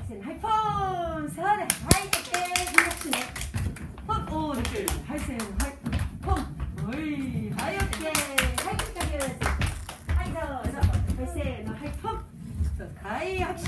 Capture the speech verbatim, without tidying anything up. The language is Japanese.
せーの、はい、ポーン。そうだ、はい、オッケー。リラックスね。ポン、おー、オッケー。はい、せーの、はい、ポン。おい、はい、オッケー。はい、いい感じです。はい、どうぞ。はい、せーの、はい、ポン。そう、はい、拍手。